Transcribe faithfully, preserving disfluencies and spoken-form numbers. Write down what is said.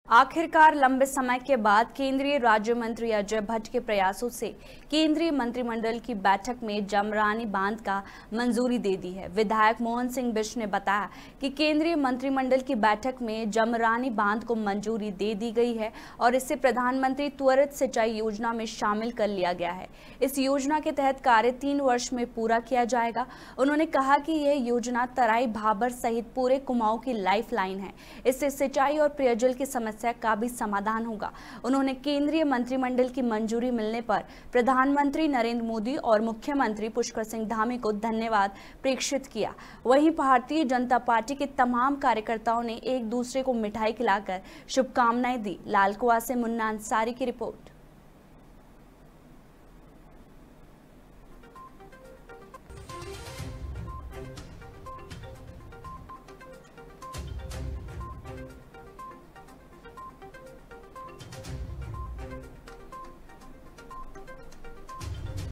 आखिरकार लंबे समय के बाद केंद्रीय राज्य मंत्री अजय भट्ट के प्रयासों से केंद्रीय मंत्रिमंडल की बैठक में जमरानी बांध का मंजूरी दे दी है। विधायक मोहन सिंह बिष्ट ने बताया कि केंद्रीय मंत्रिमंडल की बैठक में जमरानी बांध को मंजूरी दे दी गई है और इसे प्रधानमंत्री त्वरित सिंचाई योजना में शामिल कर लिया गया है। इस योजना के तहत कार्य तीन वर्ष में पूरा किया जाएगा। उन्होंने कहा कि यह योजना तराई भाबर सहित पूरे कुमाऊं की लाइफ लाइन है। इससे सिंचाई और पेयजल की समस्या का भी समाधान होगा। उन्होंने केंद्रीय मंत्रिमंडल की मंजूरी मिलने पर प्रधानमंत्री नरेंद्र मोदी और मुख्यमंत्री पुष्कर सिंह धामी को धन्यवाद प्रेषित किया। वहीं भारतीय जनता पार्टी के तमाम कार्यकर्ताओं ने एक दूसरे को मिठाई खिलाकर शुभकामनाएं दी। लाल कुआं से मुन्ना अंसारी की रिपोर्ट।